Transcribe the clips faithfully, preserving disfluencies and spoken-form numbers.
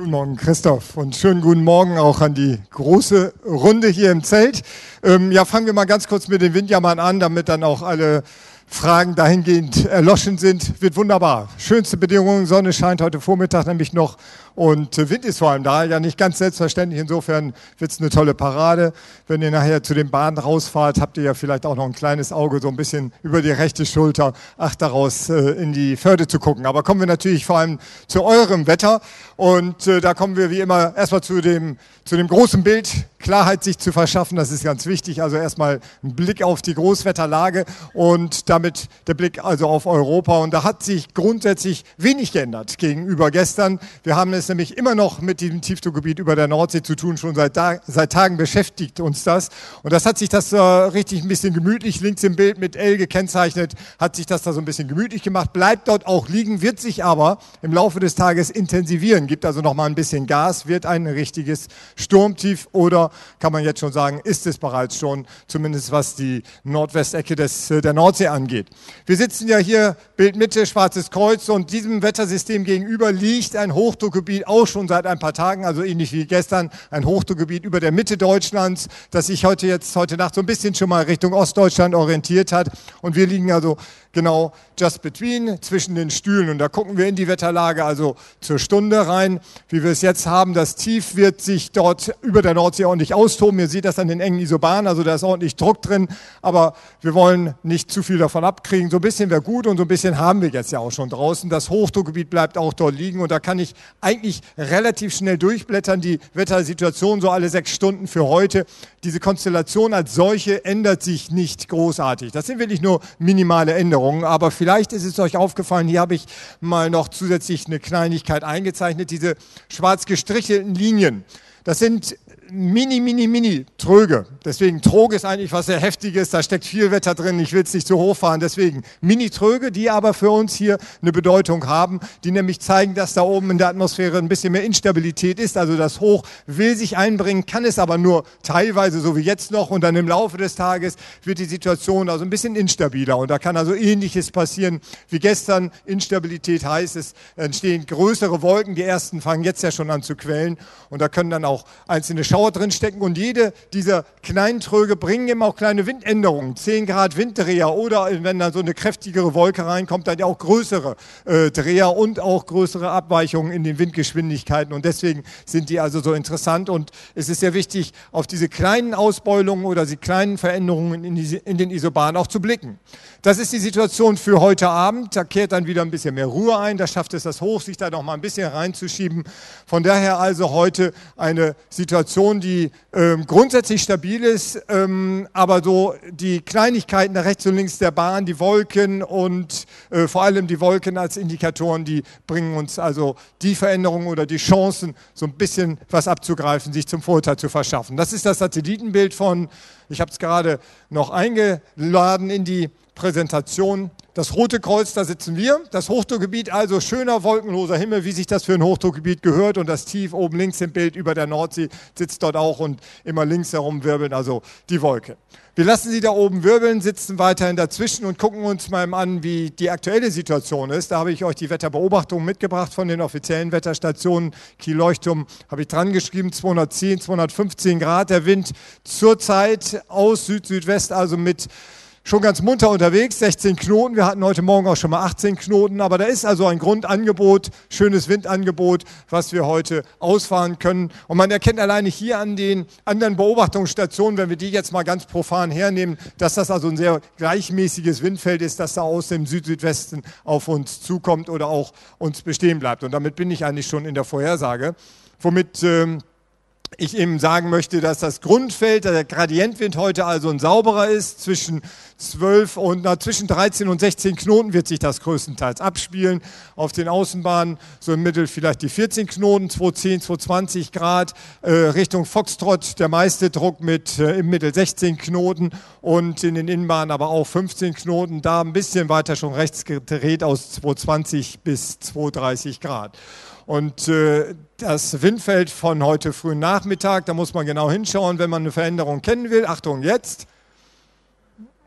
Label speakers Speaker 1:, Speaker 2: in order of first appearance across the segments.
Speaker 1: Guten Morgen, Christoph, und schönen guten Morgen auch an die große Runde hier im Zelt. Ähm, ja, fangen wir mal ganz kurz mit den Windjammern an, damit dann auch alle Fragen dahingehend erloschen sind. Wird wunderbar. Schönste Bedingungen, Sonne scheint heute Vormittag nämlich noch und Wind ist vor allem da, ja nicht ganz selbstverständlich. Insofern wird es eine tolle Parade. Wenn ihr nachher zu den Bahnen rausfahrt, habt ihr ja vielleicht auch noch ein kleines Auge so ein bisschen über die rechte Schulter, acht daraus äh, in die Förde zu gucken. Aber kommen wir natürlich vor allem zu eurem Wetter und äh, da kommen wir wie immer erstmal zu dem, zu dem großen Bild, Klarheit sich zu verschaffen, das ist ganz wichtig. Also erstmal ein Blick auf die Großwetterlage und damit der Blick also auf Europa. Und da hat sich grundsätzlich wenig geändert gegenüber gestern. Wir haben es nämlich immer noch mit diesem Tiefdruckgebiet über der Nordsee zu tun. Schon seit, da, seit Tagen beschäftigt uns das. Und das hat sich das äh, richtig ein bisschen gemütlich, links im Bild mit L gekennzeichnet, hat sich das da so ein bisschen gemütlich gemacht. Bleibt dort auch liegen, wird sich aber im Laufe des Tages intensivieren. Gibt also noch mal ein bisschen Gas, wird ein richtiges Sturmtief oder kann man jetzt schon sagen, ist es bereits schon, zumindest was die Nordwestecke des, der Nordsee angeht. Wir sitzen ja hier, Bildmitte, Schwarzes Kreuz, und diesem Wettersystem gegenüber liegt ein Hochdruckgebiet auch schon seit ein paar Tagen, also ähnlich wie gestern, ein Hochdruckgebiet über der Mitte Deutschlands, das sich heute jetzt heute Nacht so ein bisschen schon mal Richtung Ostdeutschland orientiert hat. Und wir liegen also genau just between, zwischen den Stühlen. Und da gucken wir in die Wetterlage also zur Stunde rein, wie wir es jetzt haben. Das Tief wird sich dort über der Nordsee ordentlich austoben. Ihr seht das an den engen Isobahnen, also da ist ordentlich Druck drin. Aber wir wollen nicht zu viel davon abkriegen. So ein bisschen wäre gut und so ein bisschen haben wir jetzt ja auch schon draußen. Das Hochdruckgebiet bleibt auch dort liegen und da kann ich eigentlich relativ schnell durchblättern. Die Wettersituation so alle sechs Stunden für heute. Diese Konstellation als solche ändert sich nicht großartig. Das sind wirklich nur minimale Änderungen. Aber vielleicht ist es euch aufgefallen, hier habe ich mal noch zusätzlich eine Kleinigkeit eingezeichnet, diese schwarz gestrichelten Linien. Das sind mini, mini, mini Tröge. Deswegen Trog ist eigentlich was sehr Heftiges, da steckt viel Wetter drin, ich will es nicht zu hoch fahren. Deswegen Mini-Tröge, die aber für uns hier eine Bedeutung haben, die nämlich zeigen, dass da oben in der Atmosphäre ein bisschen mehr Instabilität ist. Also das Hoch will sich einbringen, kann es aber nur teilweise, so wie jetzt noch. Und dann im Laufe des Tages wird die Situation also ein bisschen instabiler. Und da kann also Ähnliches passieren wie gestern. Instabilität heißt, es entstehen größere Wolken. Die ersten fangen jetzt ja schon an zu quellen. Und da können dann auch einzelne Schauer drin stecken und jede dieser kleinen Tröge bringen eben auch kleine Windänderungen, zehn Grad Winddreher oder wenn dann so eine kräftigere Wolke reinkommt, dann ja auch größere äh, Dreher und auch größere Abweichungen in den Windgeschwindigkeiten und deswegen sind die also so interessant und es ist sehr wichtig, auf diese kleinen Ausbeulungen oder die kleinen Veränderungen in, die, in den Isobahnen auch zu blicken. Das ist die Situation für heute Abend, da kehrt dann wieder ein bisschen mehr Ruhe ein, da schafft es das Hoch, sich da noch mal ein bisschen reinzuschieben. Von daher also heute eine Situation, die ähm, grundsätzlich stabil ist, ähm, aber so die Kleinigkeiten da rechts und links der Bahn, die Wolken und äh, vor allem die Wolken als Indikatoren, die bringen uns also die Veränderungen oder die Chancen, so ein bisschen was abzugreifen, sich zum Vorteil zu verschaffen. Das ist das Satellitenbild von, ich habe es gerade noch eingeladen in die Präsentation. Das Rote Kreuz, da sitzen wir. Das Hochdruckgebiet, also schöner wolkenloser Himmel, wie sich das für ein Hochdruckgebiet gehört. Und das Tief oben links im Bild über der Nordsee sitzt dort auch und immer links herum wirbeln also die Wolke. Wir lassen sie da oben wirbeln, sitzen weiterhin dazwischen und gucken uns mal an, wie die aktuelle Situation ist. Da habe ich euch die Wetterbeobachtungen mitgebracht von den offiziellen Wetterstationen. Kiel-Leuchtturm habe ich dran geschrieben, zweihundertzehn, zweihundertfünfzehn Grad. Der Wind zurzeit aus Süd-Südwest, also mit schon ganz munter unterwegs, sechzehn Knoten. Wir hatten heute Morgen auch schon mal achtzehn Knoten, aber da ist also ein Grundangebot, schönes Windangebot, was wir heute ausfahren können. Und man erkennt alleine hier an den anderen Beobachtungsstationen, wenn wir die jetzt mal ganz profan hernehmen, dass das also ein sehr gleichmäßiges Windfeld ist, das da aus dem Süd-Südwesten auf uns zukommt oder auch uns bestehen bleibt. Und damit bin ich eigentlich schon in der Vorhersage, womit ähm, ich eben sagen möchte, dass das Grundfeld, der Gradientwind heute also ein sauberer ist. Zwischen zwölf und na, zwischen dreizehn und sechzehn Knoten wird sich das größtenteils abspielen. Auf den Außenbahnen so im Mittel vielleicht die vierzehn Knoten, zweihundertzehn, zweihundertzwanzig Grad. Äh, Richtung Foxtrott der meiste Druck mit äh, im Mittel sechzehn Knoten und in den Innenbahnen aber auch fünfzehn Knoten. Da ein bisschen weiter schon rechts gedreht aus zweihundertzwanzig bis zweihundertdreißig Grad. Und äh, das Windfeld von heute frühen Nachmittag, da muss man genau hinschauen, wenn man eine Veränderung kennen will. Achtung, jetzt.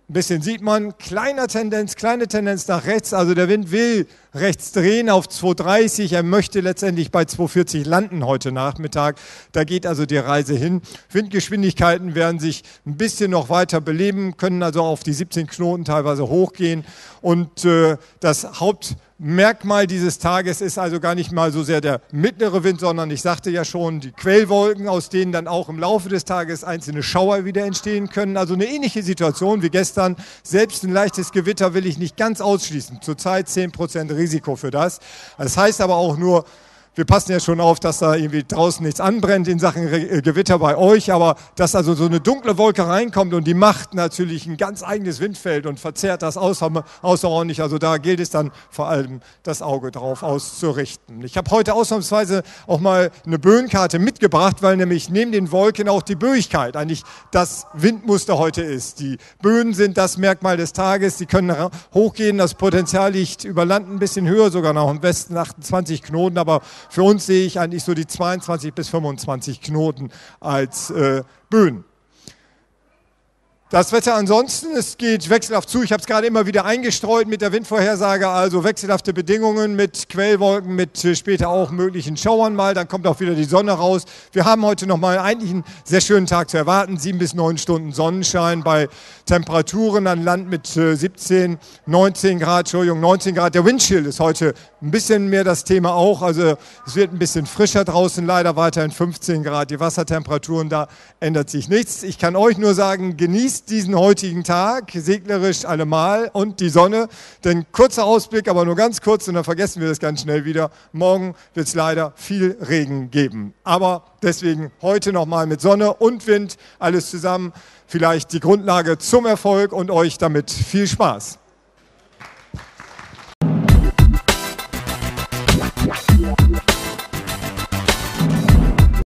Speaker 1: Ein bisschen sieht man, kleiner Tendenz, kleine Tendenz nach rechts, also der Wind will rechts drehen auf zwei dreißig, er möchte letztendlich bei zwei vierzig landen heute Nachmittag, da geht also die Reise hin. Windgeschwindigkeiten werden sich ein bisschen noch weiter beleben, können also auf die siebzehn Knoten teilweise hochgehen und äh, das Hauptmerkmal dieses Tages ist also gar nicht mal so sehr der mittlere Wind, sondern ich sagte ja schon, die Quellwolken, aus denen dann auch im Laufe des Tages einzelne Schauer wieder entstehen können. Also eine ähnliche Situation wie gestern. Selbst ein leichtes Gewitter will ich nicht ganz ausschließen. Zurzeit zehn Prozent Risiko für das. Das heißt aber auch nur, wir passen ja schon auf, dass da irgendwie draußen nichts anbrennt in Sachen Gewitter bei euch, aber dass also so eine dunkle Wolke reinkommt und die macht natürlich ein ganz eigenes Windfeld und verzerrt das außer, außerordentlich. Also da gilt es dann vor allem, das Auge drauf auszurichten. Ich habe heute ausnahmsweise auch mal eine Böenkarte mitgebracht, weil nämlich neben den Wolken auch die Böigkeit eigentlich das Windmuster heute ist. Die Böen sind das Merkmal des Tages, die können hochgehen, das Potenzial liegt über Land ein bisschen höher, sogar noch im Westen achtundzwanzig Knoten, aber für uns sehe ich eigentlich so die zweiundzwanzig bis fünfundzwanzig Knoten als äh, Böen. Das Wetter ansonsten, es geht wechselhaft zu. Ich habe es gerade immer wieder eingestreut mit der Windvorhersage, also wechselhafte Bedingungen mit Quellwolken, mit später auch möglichen Schauern mal. Dann kommt auch wieder die Sonne raus. Wir haben heute nochmal eigentlich einen sehr schönen Tag zu erwarten. Sieben bis neun Stunden Sonnenschein bei Temperaturen an Land mit siebzehn, neunzehn Grad, Entschuldigung, neunzehn Grad. Der Windchill ist heute ein bisschen mehr das Thema auch. Also es wird ein bisschen frischer draußen, leider weiterhin fünfzehn Grad. Die Wassertemperaturen, da ändert sich nichts. Ich kann euch nur sagen, genießt diesen heutigen Tag, seglerisch allemal und die Sonne, denn kurzer Ausblick, aber nur ganz kurz und dann vergessen wir das ganz schnell wieder. Morgen wird es leider viel Regen geben, aber deswegen heute nochmal mit Sonne und Wind, alles zusammen, vielleicht die Grundlage zum Erfolg und euch damit viel Spaß.
Speaker 2: Ja.